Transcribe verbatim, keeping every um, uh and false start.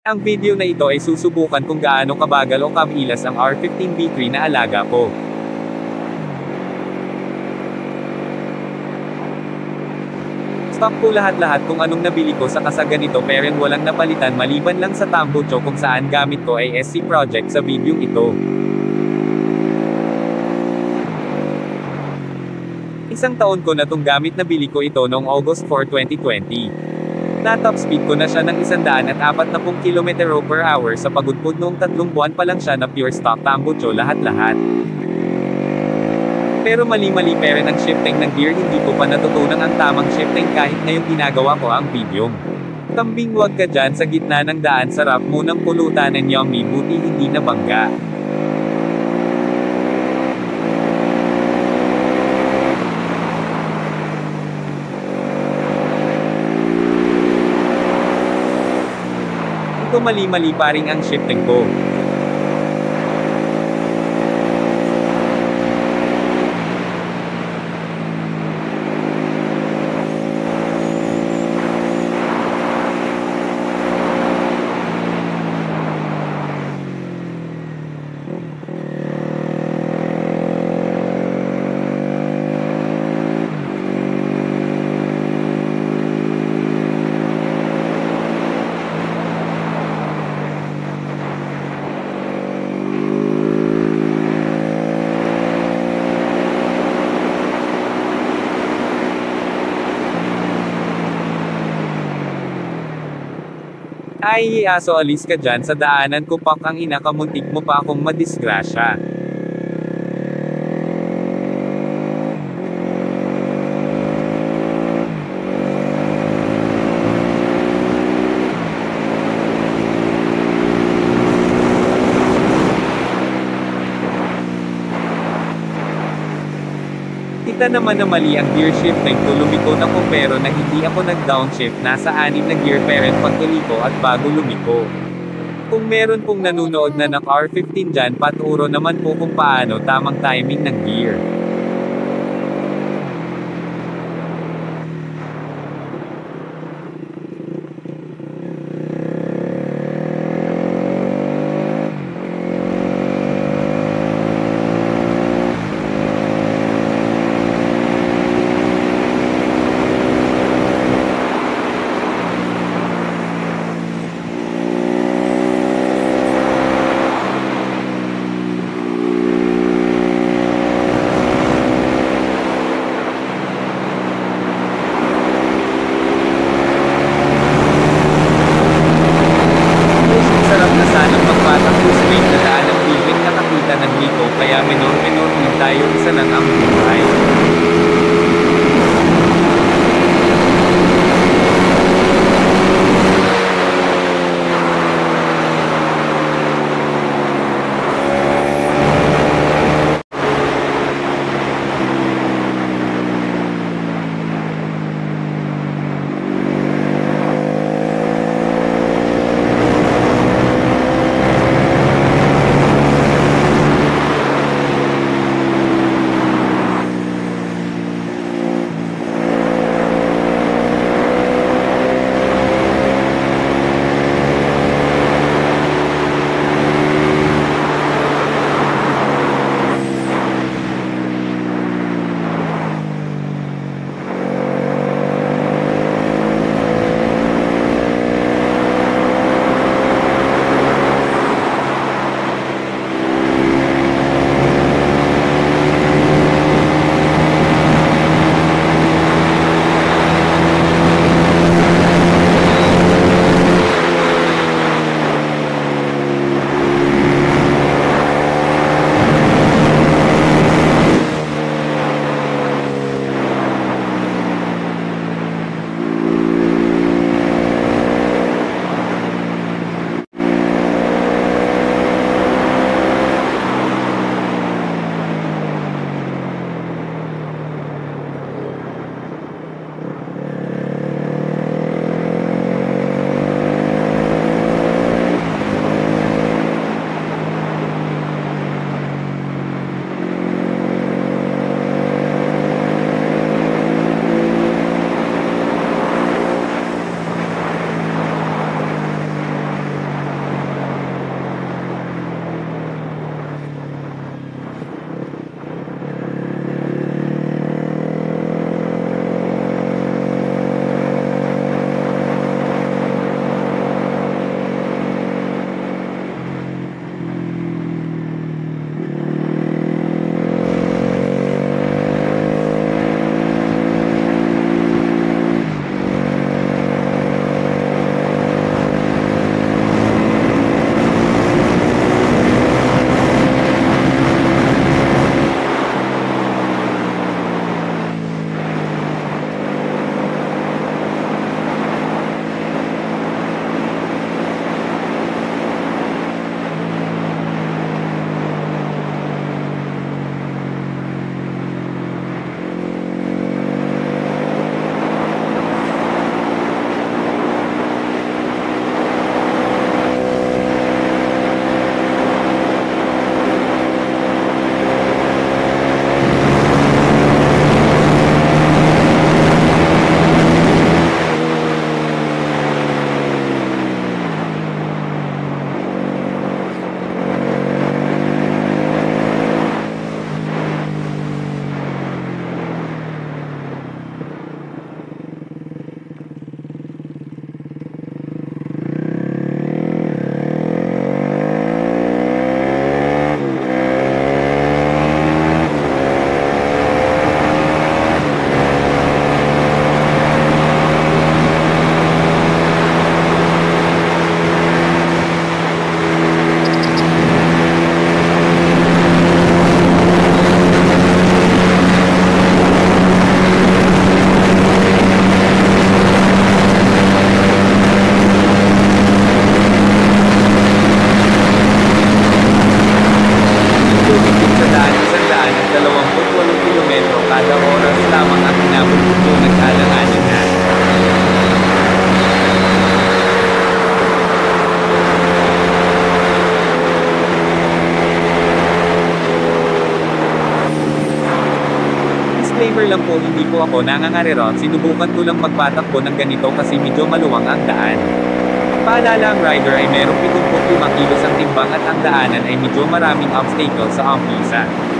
Ang video na ito ay susubukan kung gaano kabagal o kabilis ang R fifteen B three na alaga ko. Stock ko lahat-lahat kung anong nabili ko sa kasagan nito pero walang napalitan maliban lang sa Tambucho kung saan gamit ko ay S C Project sa video ito. Isang taon ko na tong gamit na bili ko ito noong August four, twenty twenty. Na-top speed ko na siya ng one hundred forty kilometers per hour sa pagudpod noong tatlong buwan pa lang siya na pure stock Tambucho lahat-lahat. Pero mali-mali pa rin ang shifting ng gear, hindi ko pa natutunan ang tamang shifting kahit ngayong ginagawa ko ang video. Kambing wag ka dyan sa gitna ng daan, sarap munang pulutan ng yummy, buti hindi nabangga. Ito mali-mali pa rin ang shifting ko. Ay, aso, alis ka dyan sa daanan ko, pak ang ina, kamuntik mo pa akong madisgrasya. Kita naman na mali ang gear shifting ko, lumiko na ko pero nang hindi ako nag-downshift, nasa anim na gear parent pagtuli ko at bago lumiko. Kung meron pong nanunood na ng R fifteen dyan, paturo naman po kung paano tamang timing ng gear. Disclaimer lang po, hindi po ako nangangarero, sinubukan ko lang magpatakbo ng ganito kasi medyo maluwang ang daan. Paalala, ang rider ay merong pitong limang kilos ang timbang at ang daanan ay medyo maraming obstacle sa umpisa.